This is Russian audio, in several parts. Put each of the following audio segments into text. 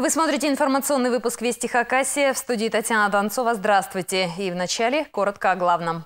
Вы смотрите информационный выпуск «Вести Хакасия». В студии Татьяна Донцова. Здравствуйте. И вначале коротко о главном.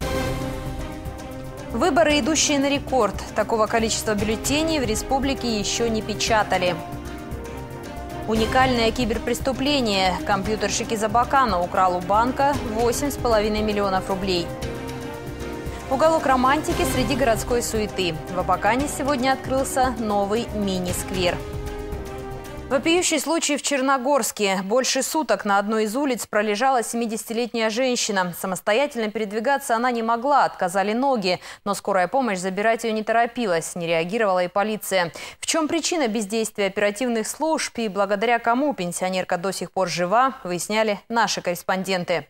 Выборы, идущие на рекорд. Такого количества бюллетеней в республике еще не печатали. Уникальное киберпреступление. Компьютерщик из Абакана украл у банка 8,5 миллионов рублей. Уголок романтики среди городской суеты. В Абакане сегодня открылся новый мини-сквер. Вопиющий случай в Черногорске. Больше суток на одной из улиц пролежала 70-летняя женщина. Самостоятельно передвигаться она не могла, отказали ноги. Но скорая помощь забирать ее не торопилась, не реагировала и полиция. В чем причина бездействия оперативных служб и благодаря кому пенсионерка до сих пор жива, выясняли наши корреспонденты.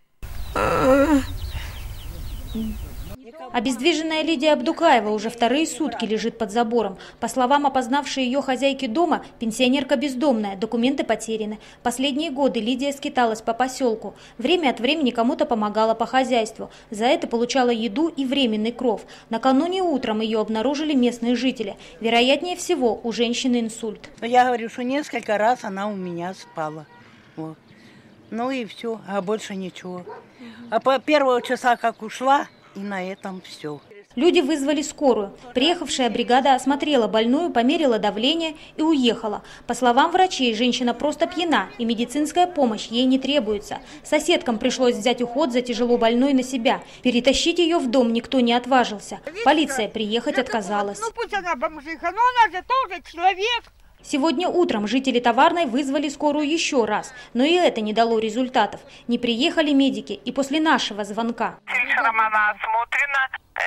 Обездвиженная Лидия Абдукаева уже вторые сутки лежит под забором. По словам опознавшей ее хозяйки дома, пенсионерка бездомная, документы потеряны. Последние годы Лидия скиталась по поселку. Время от времени кому-то помогала по хозяйству. За это получала еду и временный кров. Накануне утром ее обнаружили местные жители. Вероятнее всего, у женщины инсульт. Я говорю, что несколько раз она у меня спала. Вот. Ну и все, а больше ничего. А по первого часа как ушла, и на этом все. Люди вызвали скорую. Приехавшая бригада осмотрела больную, померила давление и уехала. По словам врачей, женщина просто пьяна, и медицинская помощь ей не требуется. Соседкам пришлось взять уход за тяжело больной на себя. Перетащить ее в дом никто не отважился. Полиция приехать отказалась. Ну пусть она бомжиха, но она же тоже человек. Сегодня утром жители Товарной вызвали скорую еще раз, но и это не дало результатов. Не приехали медики и после нашего звонка. Вечером она осмотрена,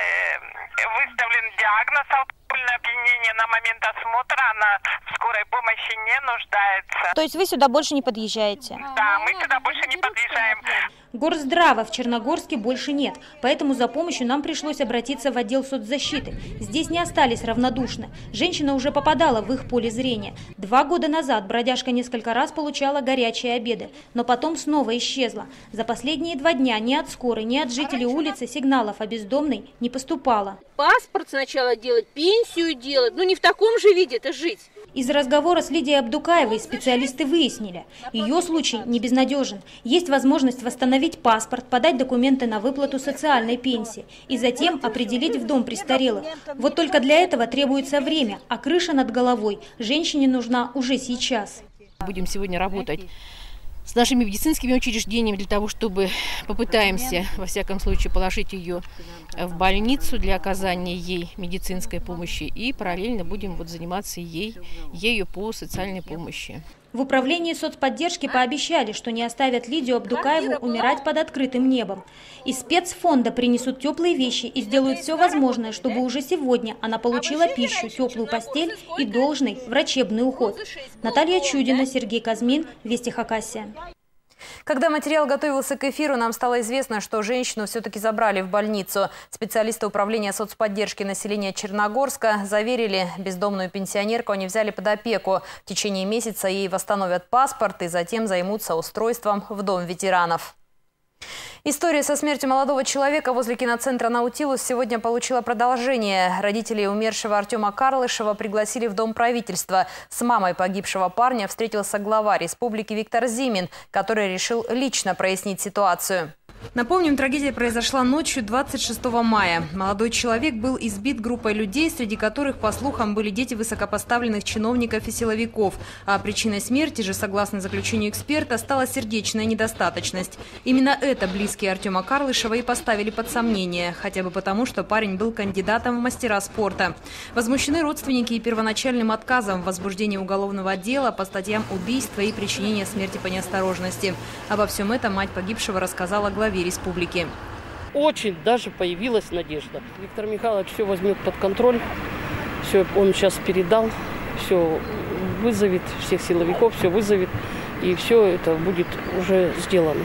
выставлен диагноз алкогольное опьянение. На момент осмотра она в скорой помощи не нуждается. То есть вы сюда больше не подъезжаете? Да, мы сюда больше не подъезжаем. Горздрава в Черногорске больше нет, поэтому за помощью нам пришлось обратиться в отдел соцзащиты. Здесь не остались равнодушны. Женщина уже попадала в их поле зрения. 2 года назад бродяжка несколько раз получала горячие обеды, но потом снова исчезла. За последние 2 дня ни от скорой, ни от жителей улицы сигналов о бездомной не поступало. Паспорт сначала делать, пенсию делать, ну не в таком же виде-то жить. Из разговора с Лидией Абдукаевой специалисты выяснили, ее случай не безнадежен. Есть возможность восстановить паспорт, подать документы на выплату социальной пенсии и затем определить в дом престарелых. Вот только для этого требуется время, а крыша над головой женщине нужна уже сейчас. Будем сегодня работать с нашими медицинскими учреждениями для того, чтобы попытаемся, во всяком случае, положить ее в больницу для оказания ей медицинской помощи и параллельно будем заниматься ею по социальной помощи. В управлении соцподдержки пообещали, что не оставят Лидию Абдукаеву умирать под открытым небом. Из спецфонда принесут теплые вещи и сделают все возможное, чтобы уже сегодня она получила пищу, теплую постель и должный врачебный уход. Наталья Чудина, Сергей Казмин, Вести Хакасия. Когда материал готовился к эфиру, нам стало известно, что женщину все-таки забрали в больницу. Специалисты управления соцподдержки населения Черногорска заверили, бездомную пенсионерку они взяли под опеку. В течение месяца ей восстановят паспорт и затем займутся устройством в дом ветеранов. История со смертью молодого человека возле киноцентра «Наутилус» сегодня получила продолжение. Родители умершего Артема Карлышева пригласили в Дом правительства. С мамой погибшего парня встретился глава республики Виктор Зимин, который решил лично прояснить ситуацию. Напомним, трагедия произошла ночью 26 мая. Молодой человек был избит группой людей, среди которых, по слухам, были дети высокопоставленных чиновников и силовиков. А причиной смерти же, согласно заключению эксперта, стала сердечная недостаточность. Именно это близкие Артема Карлышева и поставили под сомнение. Хотя бы потому, что парень был кандидатом в мастера спорта. Возмущены родственники и первоначальным отказом в возбуждении уголовного дела по статьям убийства и причинения смерти по неосторожности. Обо всем этом мать погибшего рассказала главе республики. Очень даже появилась надежда. Виктор Михайлович все возьмет под контроль, все он сейчас передал, все вызовет, всех силовиков, все вызовет, и все это будет уже сделано.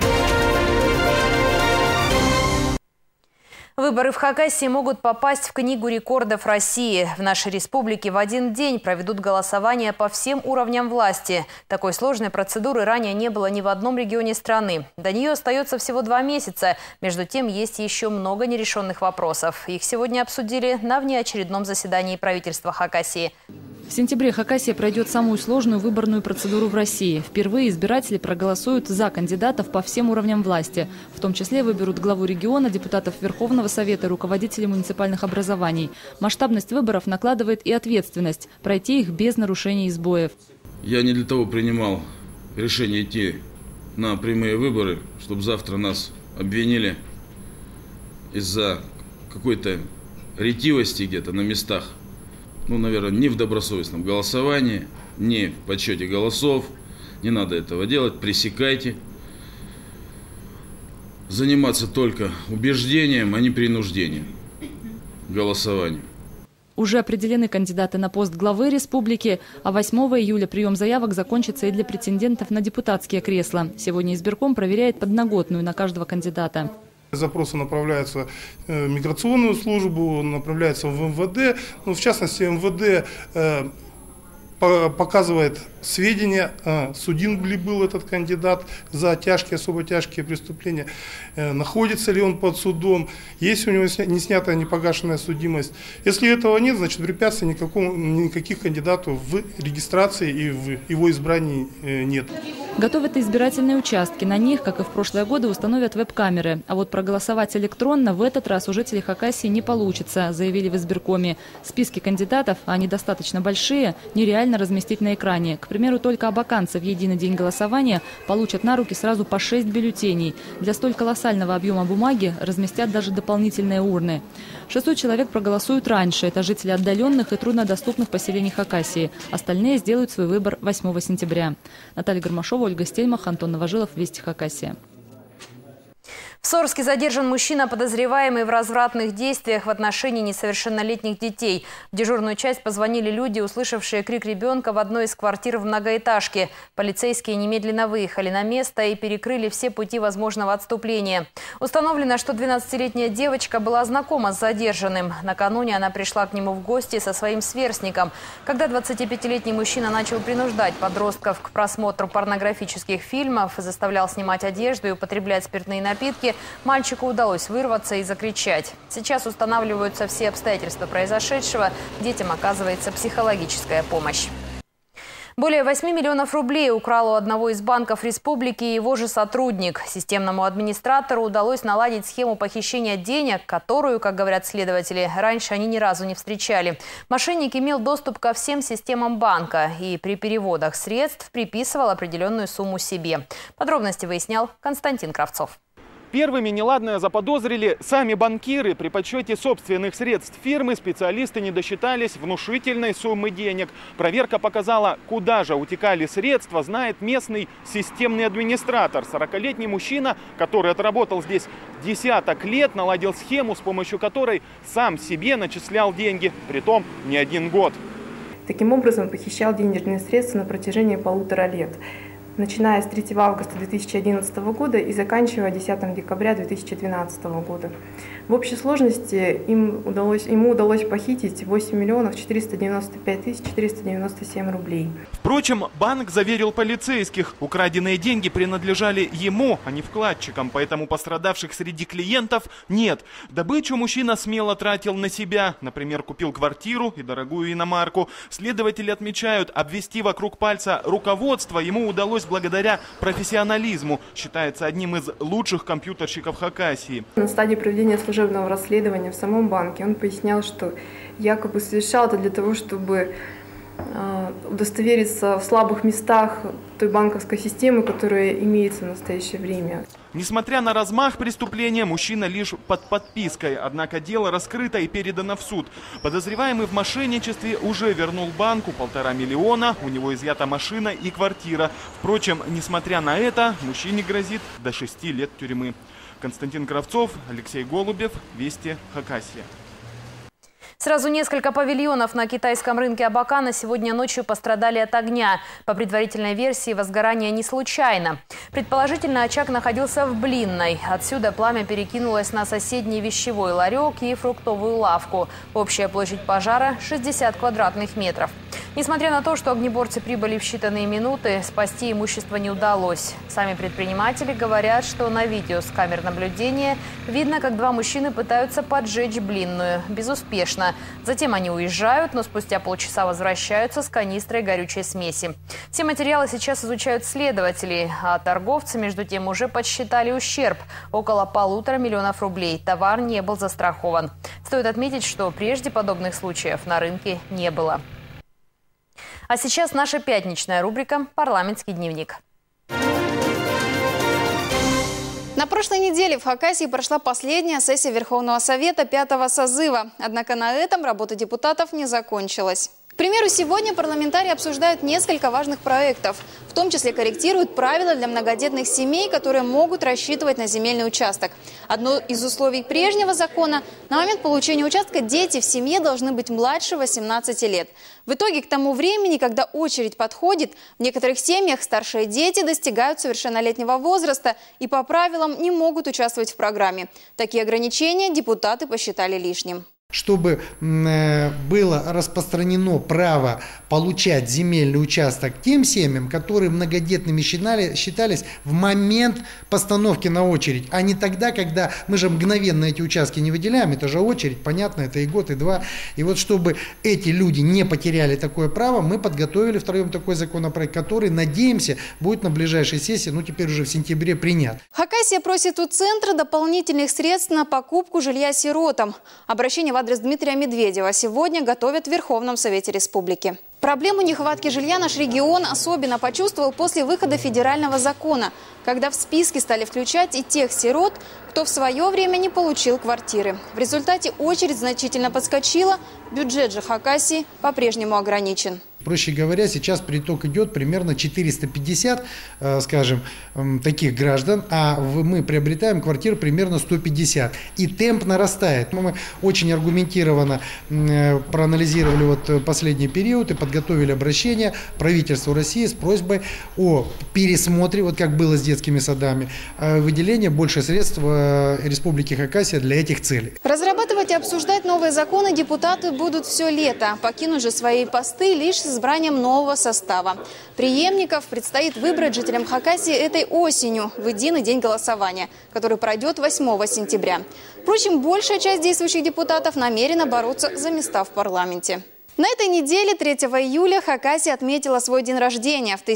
Выборы в Хакасии могут попасть в Книгу рекордов России. В нашей республике в один день проведут голосование по всем уровням власти. Такой сложной процедуры ранее не было ни в одном регионе страны. До нее остается всего 2 месяца. Между тем, есть еще много нерешенных вопросов. Их сегодня обсудили на внеочередном заседании правительства Хакасии. В сентябре Хакасия пройдет самую сложную выборную процедуру в России. Впервые избиратели проголосуют за кандидатов по всем уровням власти. В том числе выберут главу региона, депутатов Верховного Совета и руководителей муниципальных образований. Масштабность выборов накладывает и ответственность – пройти их без нарушений и сбоев. Я не для того принимал решение идти на прямые выборы, чтобы завтра нас обвинили из-за какой-то ретивости где-то на местах. Наверное, не в добросовестном голосовании, не в подсчете голосов. Не надо этого делать, пресекайте. Заниматься только убеждением, а не принуждением к голосованию. Уже определены кандидаты на пост главы республики, а 8 июля прием заявок закончится и для претендентов на депутатские кресла. Сегодня избирком проверяет подноготную на каждого кандидата. Запросы направляются в миграционную службу, направляются в МВД. В частности, МВД показывает сведения, судим ли был этот кандидат за тяжкие, особо тяжкие преступления, находится ли он под судом, есть у него не снятая, не погашенная судимость. Если этого нет, значит препятствий никаких кандидатов в регистрации и в его избрании нет. Готовят избирательные участки. На них, как и в прошлые годы, установят веб-камеры. А вот проголосовать электронно в этот раз у жителей Хакасии не получится, заявили в избиркоме. Списки кандидатов, а они достаточно большие, нереально разместить на экране. К примеру, только абаканцы в единый день голосования получат на руки сразу по 6 бюллетеней. Для столь колоссального объема бумаги разместят даже дополнительные урны. 600 человек проголосуют раньше. Это жители отдаленных и труднодоступных поселений Хакасии. Остальные сделают свой выбор 8 сентября. Наталья Гармашова, Ольга Стельмах, Антон Новожилов, Вести Хакасия. В Сорске задержан мужчина, подозреваемый в развратных действиях в отношении несовершеннолетних детей. В дежурную часть позвонили люди, услышавшие крик ребенка в одной из квартир в многоэтажке. Полицейские немедленно выехали на место и перекрыли все пути возможного отступления. Установлено, что 12-летняя девочка была знакома с задержанным. Накануне она пришла к нему в гости со своим сверстником. Когда 25-летний мужчина начал принуждать подростков к просмотру порнографических фильмов, заставлял снимать одежду и употреблять спиртные напитки, мальчику удалось вырваться и закричать. Сейчас устанавливаются все обстоятельства произошедшего. Детям оказывается психологическая помощь. Более 8 миллионов рублей украл у одного из банков республики его же сотрудник. Системному администратору удалось наладить схему похищения денег, которую, как говорят следователи, раньше они ни разу не встречали. Мошенник имел доступ ко всем системам банка и при переводах средств приписывал определенную сумму себе. Подробности выяснял Константин Кравцов. Первыми неладное заподозрили сами банкиры. При подсчете собственных средств фирмы специалисты не досчитались внушительной суммы денег. Проверка показала, куда же утекали средства, знает местный системный администратор. 40-летний мужчина, который отработал здесь десяток лет, наладил схему, с помощью которой сам себе начислял деньги, притом не 1 год. Таким образом, похищал денежные средства на протяжении 1,5 лет. Начиная с 3 августа 2011 года и заканчивая 10 декабря 2012 года. В общей сложности ему удалось похитить 8 миллионов 495 тысяч 497 рублей. Впрочем, банк заверил полицейских, украденные деньги принадлежали ему, а не вкладчикам, поэтому пострадавших среди клиентов нет. Добычу мужчина смело тратил на себя, например, купил квартиру и дорогую иномарку. Следователи отмечают, обвести вокруг пальца руководство ему удалось благодаря профессионализму. Считается одним из лучших компьютерщиков Хакасии. На стадии проведения служебного расследования в самом банке он пояснял, что якобы совершал это для того, чтобы удостовериться в слабых местах той банковской системы, которая имеется в настоящее время. Несмотря на размах преступления, мужчина лишь под подпиской. Однако дело раскрыто и передано в суд. Подозреваемый в мошенничестве уже вернул банку 1,5 миллиона. У него изъята машина и квартира. Впрочем, несмотря на это, мужчине грозит до 6 лет тюрьмы. Константин Кравцов, Алексей Голубев, Вести, Хакасия. Сразу несколько павильонов на китайском рынке Абакана сегодня ночью пострадали от огня. По предварительной версии, возгорание не случайно. Предположительно, очаг находился в Блинной. Отсюда пламя перекинулось на соседний вещевой ларек и фруктовую лавку. Общая площадь пожара – 60 квадратных метров. Несмотря на то, что огнеборцы прибыли в считанные минуты, спасти имущество не удалось. Сами предприниматели говорят, что на видео с камер наблюдения видно, как два мужчины пытаются поджечь блинную. Безуспешно. Затем они уезжают, но спустя полчаса возвращаются с канистрой горючей смеси. Все материалы сейчас изучают следователи, а торговцы, между тем, уже подсчитали ущерб – около 1,5 миллиона рублей. Товар не был застрахован. Стоит отметить, что прежде подобных случаев на рынке не было. А сейчас наша пятничная рубрика «Парламентский дневник». На прошлой неделе в Хакасии прошла последняя сессия Верховного Совета 5-го созыва. Однако на этом работа депутатов не закончилась. К примеру, сегодня парламентарии обсуждают несколько важных проектов. В том числе корректируют правила для многодетных семей, которые могут рассчитывать на земельный участок. Одно из условий прежнего закона – на момент получения участка дети в семье должны быть младше 18 лет. В итоге, к тому времени, когда очередь подходит, в некоторых семьях старшие дети достигают совершеннолетнего возраста и по правилам не могут участвовать в программе. Такие ограничения депутаты посчитали лишним. Чтобы было распространено право получать земельный участок тем семьям, которые многодетными считались в момент постановки на очередь, а не тогда, когда мы же мгновенно эти участки не выделяем, это же очередь, понятно, это и год, и два. И вот чтобы эти люди не потеряли такое право, мы подготовили втроем такой законопроект, который, надеемся, будет на ближайшей сессии, ну теперь уже в сентябре, принят. Хакасия просит у центра дополнительных средств на покупку жилья сиротам. Обращение в адрес Дмитрия Медведева сегодня готовят в Верховном Совете Республики. Проблему нехватки жилья наш регион особенно почувствовал после выхода федерального закона, когда в списки стали включать и тех сирот, кто в свое время не получил квартиры. В результате очередь значительно подскочила, бюджет же Хакасии по-прежнему ограничен. Проще говоря, сейчас приток идет примерно 450, скажем, таких граждан, а мы приобретаем квартир примерно 150. И темп нарастает. Мы очень аргументированно проанализировали вот последний период и подготовили обращение правительству России с просьбой о пересмотре, вот как было с детскими садами, выделения больше средств Республики Хакасия для этих целей. Разрабатывать и обсуждать новые законы депутаты будут все лето. Покинут же свои посты лишь с избранием нового состава. Преемников предстоит выбрать жителям Хакасии этой осенью, в единый день голосования, который пройдет 8 сентября. Впрочем, большая часть действующих депутатов намерена бороться за места в парламенте. На этой неделе, 3 июля, Хакасия отметила свой день рождения в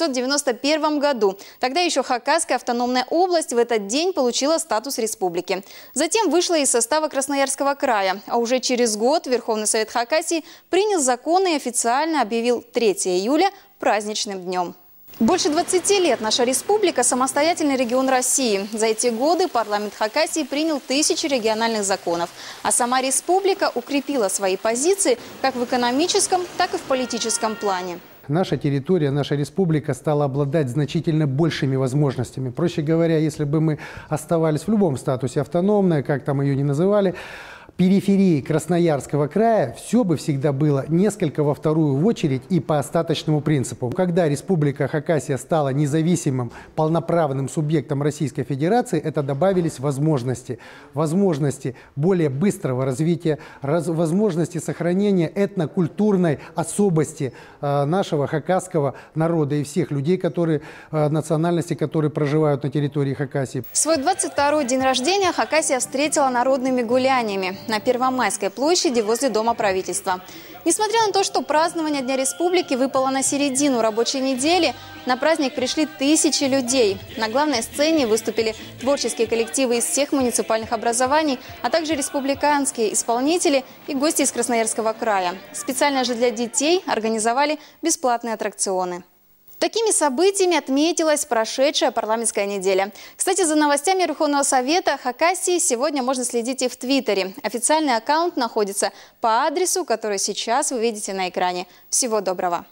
1991 году. Тогда еще Хакасская автономная область в этот день получила статус республики. Затем вышла из состава Красноярского края. А уже через год Верховный Совет Хакасии принял законы и официально объявил 3 июля праздничным днем. Больше 20 лет наша республика – самостоятельный регион России. За эти годы парламент Хакасии принял тысячи региональных законов. А сама республика укрепила свои позиции как в экономическом, так и в политическом плане. Наша территория, наша республика стала обладать значительно большими возможностями. Проще говоря, если бы мы оставались в любом статусе автономной, как там ее ни называли, периферии Красноярского края, все бы всегда было несколько во вторую очередь и по остаточному принципу. Когда Республика Хакасия стала независимым, полноправным субъектом Российской Федерации, это добавились возможности. Возможности более быстрого развития, возможности сохранения этнокультурной особости нашего хакасского народа и всех людей, которые, национальности, которые проживают на территории Хакасии. Свой 22-й день рождения Хакасия встретила народными гуляниями на Первомайской площади возле Дома правительства. Несмотря на то, что празднование Дня Республики выпало на середину рабочей недели, на праздник пришли тысячи людей. На главной сцене выступили творческие коллективы из всех муниципальных образований, а также республиканские исполнители и гости из Красноярского края. Специально же для детей организовали бесплатные аттракционы. Такими событиями отметилась прошедшая парламентская неделя. Кстати, за новостями Верховного Совета Хакасии сегодня можно следить и в Твиттере. Официальный аккаунт находится по адресу, который сейчас вы видите на экране. Всего доброго!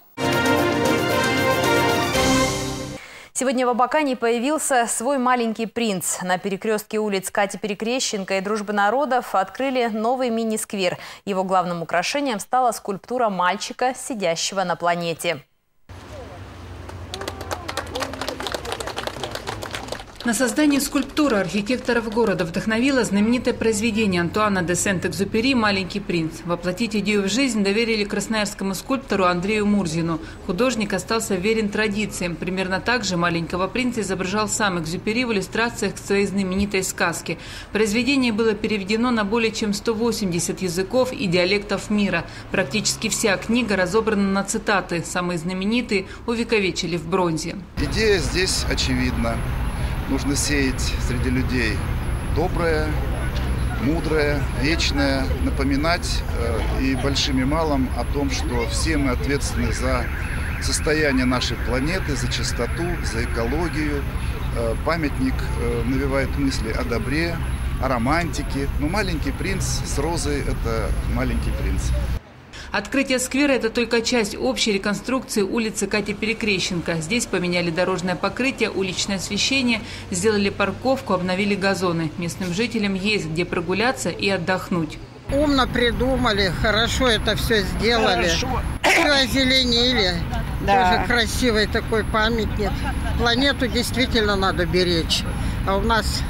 Сегодня в Абакане появился свой маленький принц. На перекрестке улиц Кати Перекрещенко и Дружбы народов открыли новый мини-сквер. Его главным украшением стала скульптура мальчика, сидящего на планете. На создание скульптуры архитекторов города вдохновило знаменитое произведение Антуана де Сент-Экзюпери «Маленький принц». Воплотить идею в жизнь доверили красноярскому скульптору Андрею Мурзину. Художник остался верен традициям. Примерно так же «Маленького принца» изображал сам Экзюпери в иллюстрациях к своей знаменитой сказке. Произведение было переведено на более чем 180 языков и диалектов мира. Практически вся книга разобрана на цитаты. Самые знаменитые увековечили в бронзе. Идея здесь очевидна. Нужно сеять среди людей доброе, мудрое, вечное, напоминать и большим и малым о том, что все мы ответственны за состояние нашей планеты, за чистоту, за экологию. Памятник навевает мысли о добре, о романтике. Но «Маленький принц» с розой – это «Маленький принц». Открытие сквера – это только часть общей реконструкции улицы Кати Перекрещенко. Здесь поменяли дорожное покрытие, уличное освещение, сделали парковку, обновили газоны. Местным жителям есть где прогуляться и отдохнуть. Умно придумали, хорошо это все сделали. Хорошо. Все озеленили. Да. Тоже красивый такой памятник. Планету действительно надо беречь. А у нас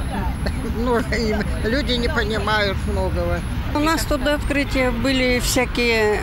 люди не понимают многого. У нас тут до открытия были всякие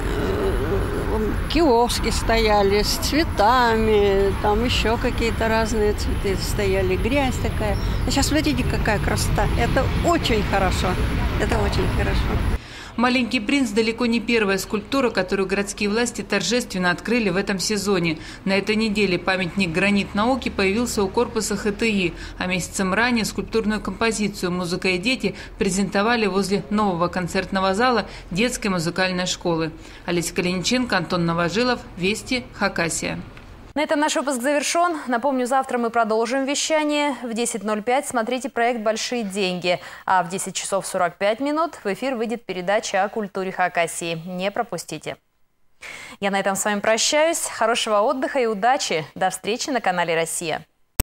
киоски стояли с цветами, там еще какие-то разные цветы стояли, грязь такая. А сейчас смотрите, какая красота. Это очень хорошо. Это очень хорошо. «Маленький принц» далеко не первая скульптура, которую городские власти торжественно открыли в этом сезоне. На этой неделе памятник «Гранит науки» появился у корпуса ХТИ, а месяцем ранее скульптурную композицию «Музыка и дети» презентовали возле нового концертного зала детской музыкальной школы. Олеся Калиниченко, Антон Новожилов, Вести, Хакасия. На этом наш выпуск завершен. Напомню, завтра мы продолжим вещание. В 10:05 смотрите проект «Большие деньги». А в 10 часов 45 минут в эфир выйдет передача о культуре Хакасии. Не пропустите. Я на этом с вами прощаюсь. Хорошего отдыха и удачи. До встречи на канале «Россия».